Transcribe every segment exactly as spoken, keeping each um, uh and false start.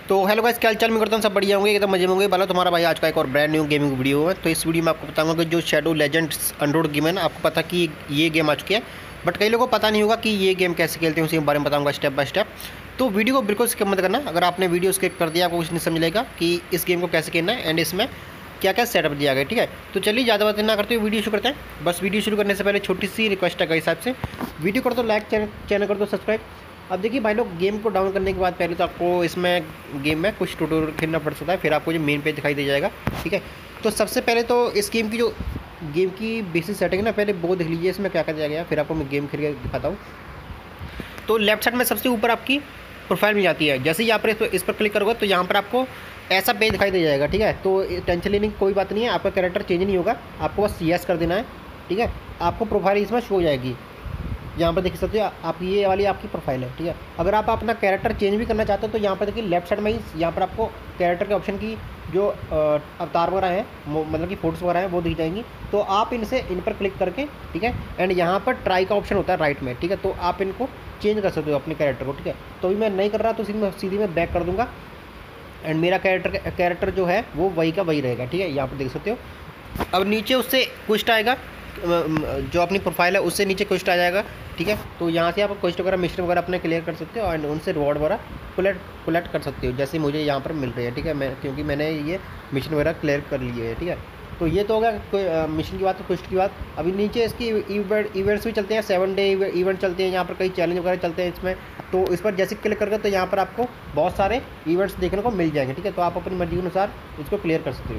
तो hello guys, क्या हाल मैं करता हूँ सब बढ़िया होंगे, एकदम मजे में होंगे। बाला तुम्हारा भाई आज का एक और ब्रांड न्यू गेमिंग वीडियो है। तो इस वीडियो में आपको बताऊंगा कि जो शैडो लेजेंड्स एंड्रॉइड गेम है ना, आपको पता कि ये गेम आ चुकी है, बट कई लोगों को पता नहीं होगा कि ये गेम कैसे खेलते हैं, उसी के बारे में बताऊंगा स्टेप बाय स्टेप। तो वीडियो को बिल्कुल स्किप मत करना। अगर आपने वीडियो स्किप कर दिया आपको कुछ नहीं समझेगा कि इस गेम को कैसे खेलना है एंड इसमें क्या क्या सेटअप दिया गया, ठीक है। तो चलिए ज़्यादा बात ना करते हुए वीडियो शुरू करते हैं। बस वीडियो शुरू करने से पहले छोटी सी रिक्वेस्ट है हिसाब से, वीडियो कर दो लाइक, चैनल कर दो सब्सक्राइब। अब देखिए भाई लोग, गेम को डाउन करने के बाद पहले तो आपको इसमें गेम में कुछ ट्यूटोरियल खेलना पड़ सकता है, फिर आपको जो मेन पेज दिखाई दे जाएगा, ठीक है। तो सबसे पहले तो इस गेम की जो गेम की बेसिक सेटिंग है ना, पहले वो देख लीजिए इसमें क्या क्या दिया गया, फिर आपको मैं गेम खेल के दिखाता हूँ। तो लेफ्ट साइड में सबसे ऊपर आपकी प्रोफाइल मिल जाती है। जैसे ही यहाँ पर इस पर इस पर क्लिक करोगे तो यहाँ पर आपको ऐसा पेज दिखाई दे जाएगा, ठीक है। तो टेंशन लेने की कोई बात नहीं है, आपका कैरेक्टर चेंज नहीं होगा, आपको बस यस कर देना है, ठीक है। आपको प्रोफाइल इसमें शो हो जाएगी, यहाँ पर देख सकते हो आप, ये वाली आपकी प्रोफाइल है, ठीक है। अगर आप अपना कैरेक्टर चेंज भी करना चाहते हो तो यहाँ पर देखिए लेफ्ट साइड में ही यहाँ पर आपको कैरेक्टर के ऑप्शन की जो अवतार वगैरह है, मतलब कि फोटोस वगैरह है, वो दिख जाएंगी। तो आप इनसे इन पर क्लिक करके, ठीक है, एंड यहाँ पर ट्राई का ऑप्शन होता है राइट में, ठीक है। तो आप इनको चेंज कर सकते हो अपने कैरेक्टर को, ठीक है। तो अभी मैं नहीं कर रहा तो सीधी मैं सीधी मैं बैक कर दूँगा एंड मेरा कैरेक्टर कैरेक्टर जो है वो वही का वही रहेगा, ठीक है। यहाँ पर देख सकते हो। अब नीचे उससे क्वेश्चन आएगा, जो अपनी प्रोफाइल है उससे नीचे क्वेश्चन आ जाएगा, ठीक है। तो यहाँ से आप क्वेश्चन वगैरह मिशन वगैरह अपने क्लियर कर सकते हो एंड उनसे रिवॉर्ड वगैरह कलेक्ट कलेक्ट कर सकते हो, जैसे मुझे यहाँ पर मिल रही है, ठीक है। मैं क्योंकि मैंने ये मिशन वगैरह क्लियर कर लिए है, ठीक है। तो ये तो होगा कोई मिशन की बात, तो क्वेश्चन की बात। अभी नीचे इसकी इवेंट्स भी चलते हैं, सेवन डे इवेंट चलते हैं, यहाँ पर कई चैलेंज वगैरह चलते हैं इसमें। तो इस पर जैसे क्लिक करके तो यहाँ पर आपको बहुत सारे इवेंट्स देखने को मिल जाएंगे, ठीक है। तो आप अपनी मर्जी के अनुसार इसको क्लियर कर सकते हो।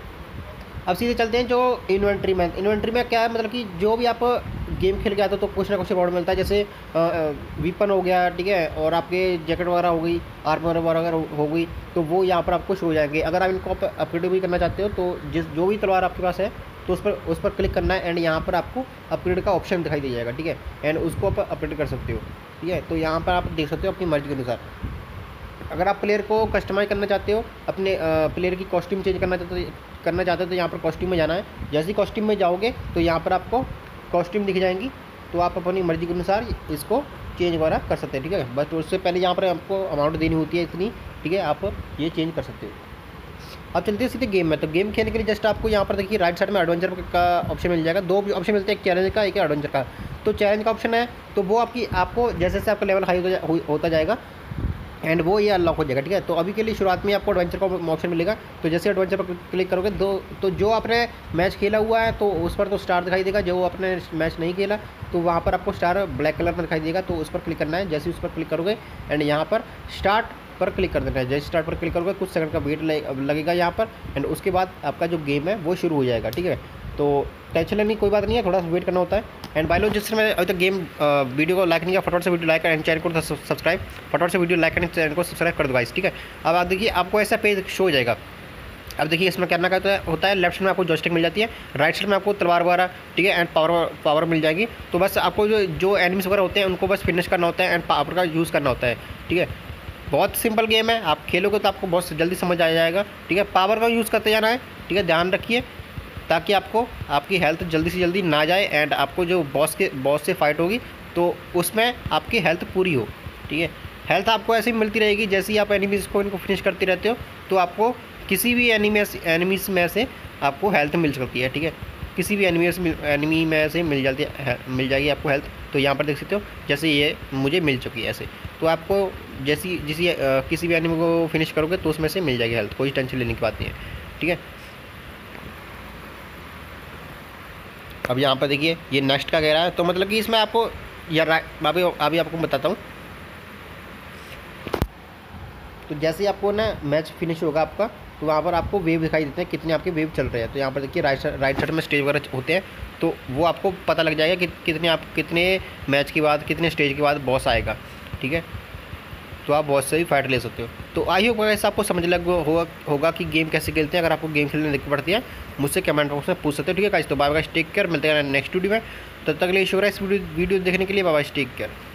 अब सीधे चलते हैं जो इन्वेंट्री में। इन्वेंट्री में क्या है, मतलब कि जो भी आप गेम खेल के आते हो तो कुछ ना कुछ रिवॉर्ड मिलता है, जैसे वीपन हो गया, ठीक है, और आपके जैकेट वगैरह हो गई, आर्मर वगैरह हो गई, तो वो यहाँ पर आपको शो हो जाएंगे। अगर आप इनको अपग्रेड भी करना चाहते हो तो जिस जो भी तलवार आपके पास है तो उस पर उस पर क्लिक करना है एंड यहाँ पर आपको अपग्रेड का ऑप्शन दिखाई दे जाएगा, ठीक है, एंड उसको आप अपग्रेड कर सकते हो, ठीक है। तो यहाँ पर आप देख सकते हो अपनी मर्जी के अनुसार। अगर आप प्लेयर को कस्टमाइज करना चाहते हो, अपने प्लेयर की कॉस्ट्यूम चेंज करना चाहते हो करना चाहते हो तो यहाँ पर कॉस्ट्यूम में जाना है। जैसे ही कॉस्ट्यूम में जाओगे तो यहाँ पर आपको कॉस्ट्यूम दिख जाएंगी, तो आप अपनी मर्जी के अनुसार इसको चेंज वगैरह कर सकते हैं, ठीक है। बस उससे पहले यहाँ पर आपको अमाउंट देनी होती है इतनी, ठीक है, आप ये चेंज कर सकते हो। अब चलते हैं सीधे गेम में। तो गेम खेलने के लिए जस्ट आपको यहाँ पर देखिए राइट साइड में एडवेंचर का ऑप्शन मिल जाएगा। दो ऑप्शन मिलते हैं, एक चैलेंज का, एक एडवेंचर का। तो चैलेंज का ऑप्शन है तो वो आपकी आपको जैसे जैसे आपका लेवल हाई होता जाएगा एंड वो ये अनलॉक हो जाएगा, ठीक है। तो अभी के लिए शुरुआत में आपको एडवेंचर का ऑप्शन मिलेगा। तो जैसे एडवेंचर पर क्लिक करोगे दो तो जो आपने मैच खेला हुआ है तो उस पर तो स्टार दिखाई देगा, जो आपने मैच नहीं खेला तो वहाँ पर आपको स्टार ब्लैक कलर में दिखाई देगा, तो उस पर क्लिक करना है। जैसे उस पर क्लिक करोगे एंड यहाँ पर स्टार्ट पर क्लिक कर देना है। जैसे स्टार्ट पर क्लिक करोगे कुछ सेकंड का वेट लगेगा यहाँ पर एंड उसके बाद आपका जो गेम है वो शुरू हो जाएगा, ठीक है। तो टेंशन लेने की कोई बात नहीं है, थोड़ा सा वेट करना होता है। एंड भाई लोग, जिस समय अभी तक गेम वीडियो को लाइक नहीं किया, फटाफट से वीडियो लाइक एंड चैनल को सब्सक्राइब, फटाफट से वीडियो लाइक एंड चैनल को सब्सक्राइब कर दो गाइस, ठीक है। अब आप देखिए आपको ऐसा पेज शो हो जाएगा। अब देखिए इसमें करना क्या होता है, लेफ्ट साइड में आपको जॉयस्टिक मिल जाती है, राइट साइड में आपको तलवार वगैरह, ठीक है, एंड पावर पावर मिल जाएगी। तो बस आपको जो जो एनिमीज वगैरह होते हैं उनको बस फिनिश करना होता है एंड पावर का यूज़ करना होता है, ठीक है। बहुत सिंपल गेम है, आप खेलोगे तो आपको बहुत जल्दी समझ आ जाएगा, ठीक है। पावर का यूज़ करते जाना है, ठीक है, ध्यान रखिए ताकि आपको आपकी हेल्थ जल्दी से जल्दी ना जाए एंड आपको जो बॉस के बॉस से फाइट होगी तो उसमें आपकी हेल्थ पूरी हो, ठीक है। हेल्थ आपको ऐसे ही मिलती रहेगी जैसे ही आप एनिमीज़ को इनको फिनिश करते रहते हो, तो आपको किसी भी एनिमीज एनिमीज़ में से आपको हेल्थ मिल सकती है, ठीक है। किसी भी एनिमीज एनिमी में से मिल जाती है मिल जाएगी आपको हेल्थ। तो यहाँ पर देख सकते हो जैसे ये मुझे मिल चुकी है ऐसे। तो आपको जैसी जिसी किसी भी एनिमी को फिनिश करोगे तो उसमें से मिल जाएगी हेल्थ, कोई टेंशन लेने की बात नहीं है, ठीक है। अब यहाँ पर देखिए ये नेक्स्ट का कह रहा है, तो मतलब कि इसमें आपको यार अभी अभी आपको बताता हूँ। तो जैसे ही आपको ना मैच फिनिश होगा आपका, तो वहाँ पर आपको वेव दिखाई देते हैं, कितने आपके वेव चल रहे हैं। तो यहाँ पर देखिए राइट राइट साइड में स्टेज वगैरह होते हैं, तो वो आपको पता लग जाएगा कि कितने आप कितने मैच के बाद कितने स्टेज के बाद बॉस आएगा, ठीक है। तो आप बॉस से भी फाइट ले सकते हो। तो आई होप ऐसा आपको समझ लग होगा होगा कि गेम कैसे खेलते हैं। अगर आपको गेम खेलने दिक्कत पड़ती है मुझसे कमेंट बॉक्स में पूछ सकते हो, ठीक है गाइस। तो बाय बाय, टेक केयर, मिलते हैं नेक्स्ट वीडियो में। तब तक के लिए शुक्रिया इस वीडियो वीडियो देखने के लिए, बाय बाय, टेक केयर।